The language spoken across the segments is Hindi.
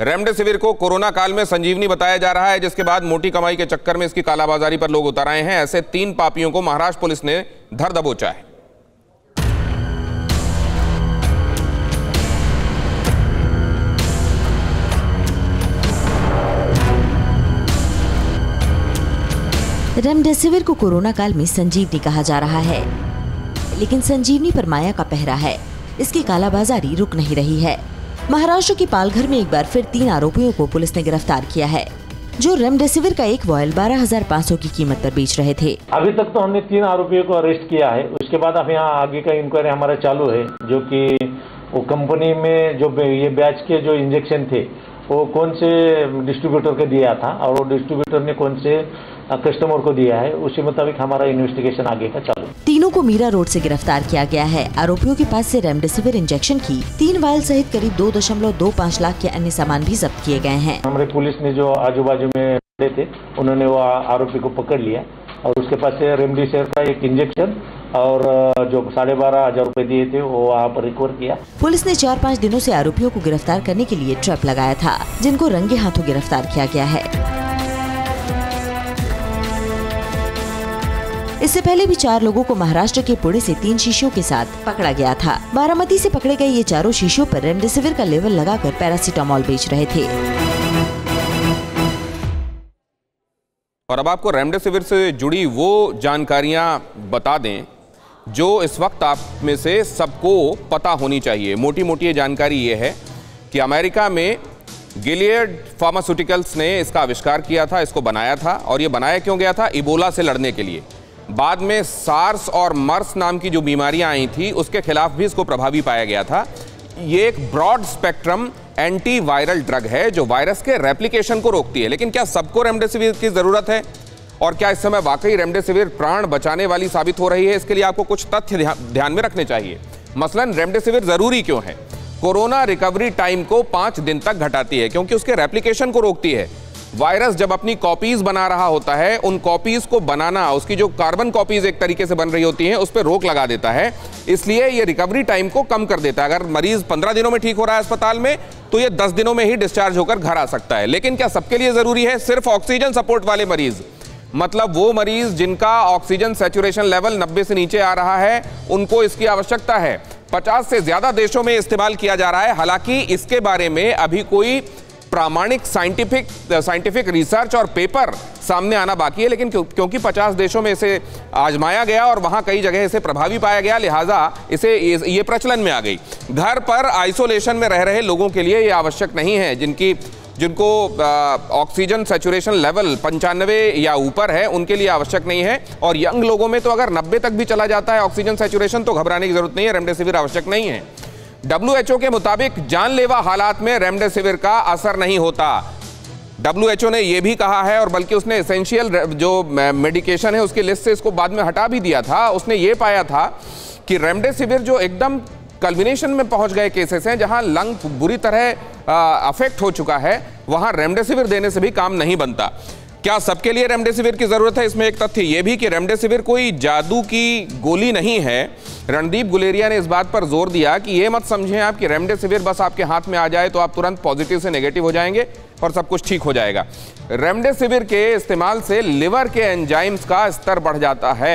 रेमडेसिविर को कोरोना काल में संजीवनी बताया जा रहा है, जिसके बाद मोटी कमाई के चक्कर में इसकी कालाबाजारी पर लोग उतर आए हैं। ऐसे 3 पापियों को महाराष्ट्र पुलिस ने धर दबोचा है। रेमडेसिविर को कोरोना काल में संजीवनी कहा जा रहा है, लेकिन संजीवनी पर माया का पहरा है। इसकी कालाबाजारी रुक नहीं रही है। महाराष्ट्र के पालघर में एक बार फिर 3 आरोपियों को पुलिस ने गिरफ्तार किया है, जो रेमडेसिविर का एक वॉयल 12,500 की कीमत पर बेच रहे थे। अभी तक तो हमने 3 आरोपियों को अरेस्ट किया है। उसके बाद अब यहाँ आगे का इंक्वायरी हमारा चालू है, जो कि वो कंपनी में जो ये बैच के जो इंजेक्शन थे वो कौन से डिस्ट्रीब्यूटर को दिया था और वो डिस्ट्रीब्यूटर ने कौन से कस्टमर को दिया है, उसी मुताबिक हमारा इन्वेस्टिगेशन आगे का चालू। तीनों को मीरा रोड से गिरफ्तार किया गया है। आरोपियों के पास से रेमडेसिविर इंजेक्शन की 3 वायल सहित करीब 2.25 लाख के अन्य सामान भी जब्त किए गए हैं। हमारे पुलिस ने जो आजू बाजू में थे उन्होंने वो आरोपी को पकड़ लिया और उसके पास से रेमडेसिविर का एक इंजेक्शन और जो 12,500 रुपए दिए थे वो वहाँ पर रिकवर किया। पुलिस ने 4-5 दिनों से आरोपियों को गिरफ्तार करने के लिए ट्रैप लगाया था, जिनको रंगे हाथों गिरफ्तार किया गया है। इससे पहले भी 4 लोगों को महाराष्ट्र के पुणे से 3 शीशियों के साथ पकड़ा गया था। बारामती से पकड़े गए ये चारों शीशियों पर रेमडेसिविर का लेवल लगाकर पैरासीटामोल बेच रहे थे। और अब आपको रेमडेसिविर से जुड़ी वो जानकारियां बता दें जो इस वक्त आप में से सबको पता होनी चाहिए। मोटी मोटी ये जानकारी ये है कि अमेरिका में गिलियड फार्मास्यूटिकल्स ने इसका आविष्कार किया था, इसको बनाया था। और ये बनाया क्यों गया था? इबोला से लड़ने के लिए। बाद में सार्स और मर्स नाम की जो बीमारियां आई थी उसके खिलाफ भी इसको प्रभावी पाया गया था। ये एक broad spectrum anti viral drug है जो वायरस के रेप्लिकेशन को रोकती है। लेकिन क्या सबको रेमडेसिविर की जरूरत है? और क्या इस समय वाकई रेमडेसिविर प्राण बचाने वाली साबित हो रही है? इसके लिए आपको कुछ तथ्य ध्यान में रखने चाहिए। मसलन रेमडेसिविर जरूरी क्यों है? कोरोना रिकवरी टाइम को 5 दिन तक घटाती है, क्योंकि उसके रेप्लिकेशन को रोकती है। वायरस जब अपनी कॉपीज बना रहा होता है, उन कॉपीज को बनाना, उसकी जो कार्बन कॉपीज एक तरीके से बन रही होती हैं, उस पर रोक लगा देता है। इसलिए ये रिकवरी टाइम को कम कर देता है। अगर मरीज 15 दिनों में ठीक हो रहा है अस्पताल में, तो ये 10 दिनों में ही डिस्चार्ज होकर घर आ सकता है। लेकिन क्या सबके लिए जरूरी है? सिर्फ ऑक्सीजन सपोर्ट वाले मरीज, मतलब वो मरीज जिनका ऑक्सीजन सैचुरेशन लेवल 90 से नीचे आ रहा है, उनको इसकी आवश्यकता है। 50 से ज्यादा देशों में इस्तेमाल किया जा रहा है। हालांकि इसके बारे में अभी कोई प्रामाणिक साइंटिफिक रिसर्च और पेपर सामने आना बाकी है। लेकिन क्योंकि 50 देशों में इसे आजमाया गया और वहां कई जगह इसे प्रभावी पाया गया, लिहाजा इसे ये प्रचलन में आ गई। घर पर आइसोलेशन में रह रहे लोगों के लिए ये आवश्यक नहीं है, जिनको ऑक्सीजन सैचुरेशन लेवल 95 या ऊपर है, उनके लिए आवश्यक नहीं है। और यंग लोगों में तो अगर 90 तक भी चला जाता है ऑक्सीजन सैचुरेशन, तो घबराने की जरूरत नहीं है, रेमडेसिविर आवश्यक नहीं है। WHO के मुताबिक जानलेवा हालात में रेमडेसिविर का असर नहीं होता। WHO ने यह भी कहा है, और बल्कि उसने एसेंशियल जो मेडिकेशन है उसकी लिस्ट से इसको बाद में हटा भी दिया था। उसने ये पाया था कि रेमडेसिविर जो एकदम कल्मिनेशन में पहुंच गए केसेस हैं, जहां लंग बुरी तरह अफेक्ट हो चुका है, वहां रेमडेसिविर देने से भी काम नहीं बनता। क्या सबके लिए रेमडेसिविर की जरूरत है? इसमें एक तथ्य यह भी कि रेमडेसिविर कोई जादू की गोली नहीं है। रणदीप गुलेरिया ने इस बात पर जोर दिया कि ये मत समझें आप कि रेमडेसिविर बस आपके हाथ में आ जाए तो आप तुरंत पॉजिटिव से नेगेटिव हो जाएंगे और सब कुछ ठीक हो जाएगा। रेमडेसिविर के इस्तेमाल से लिवर के एंजाइम्स का स्तर बढ़ जाता है।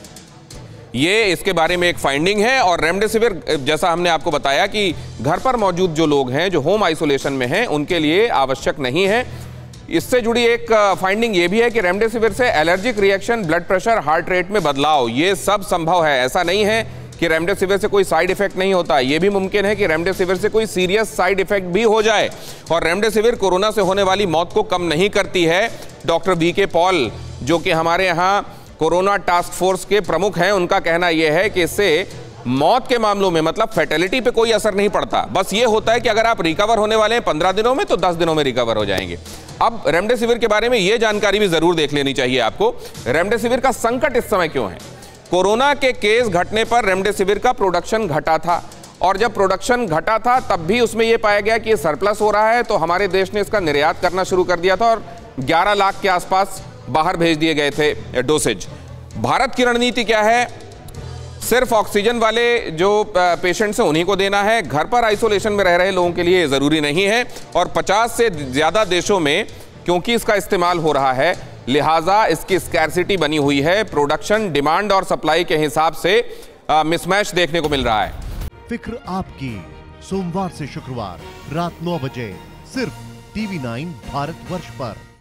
ये इसके बारे में एक फाइंडिंग है। और रेमडेसिविर, जैसा हमने आपको बताया कि घर पर मौजूद जो लोग हैं, जो होम आइसोलेशन में हैं, उनके लिए आवश्यक नहीं है। इससे जुड़ी एक फाइंडिंग ये भी है कि रेमडेसिविर से allergic reaction, blood pressure, heart rate में बदलाव, ये सब संभव है। ऐसा नहीं है कि रेमडेसिविर से कोई साइड इफेक्ट नहीं होता। ये भी मुमकिन है कि रेमडेसिविर से कोई सीरियस साइड इफेक्ट भी हो जाए। और रेमडेसिविर कोरोना से होने वाली मौत को कम नहीं करती है। डॉक्टर VK पॉल, जो कि हमारे यहाँ कोरोना टास्क फोर्स के प्रमुख हैं, उनका कहना यह है कि इससे मौत के मामलों में, मतलब फैटेलिटी पे कोई असर नहीं पड़ता। बस ये होता है कि अगर आप रिकवर होने वाले हैं 15 दिनों में, तो 10 दिनों में रिकवर हो जाएंगे। अब रेमडेसिविर के बारे में ये जानकारी भी जरूर देख लेनी चाहिए आपको। रेमडेसिविर का संकट इस समय क्यों है? कोरोना के केस घटने पर रेमडेसिविर का प्रोडक्शन घटा था, और जब प्रोडक्शन घटा था तब भी उसमें यह पाया गया कि ये सरप्लस हो रहा है, तो हमारे देश ने इसका निर्यात करना शुरू कर दिया था और 11 लाख के आसपास बाहर भेज दिए गए थे डोसेज। भारत की रणनीति क्या है? सिर्फ ऑक्सीजन वाले जो पेशेंट्स हैं उन्हीं को देना है, घर पर आइसोलेशन में रह रहे लोगों के लिए ज़रूरी नहीं है। और 50 से ज़्यादा देशों में क्योंकि इसका इस्तेमाल हो रहा है, लिहाजा इसकी स्कैरसिटी बनी हुई है। प्रोडक्शन, डिमांड और सप्लाई के हिसाब से मिसमैच देखने को मिल रहा है। फिक्र आपकी, सोमवार से शुक्रवार रात 9 बजे सिर्फ TV9 भारतवर्ष पर।